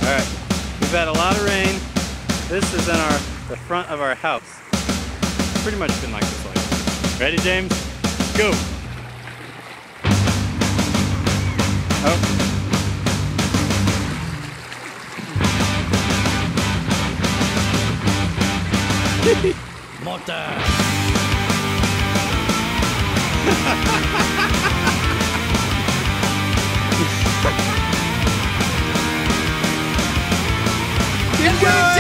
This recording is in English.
Alright, we've had a lot of rain. This is in the front of our house. It's pretty much been like this all year. Ready, James? Go! Oh. Motor! Keep going!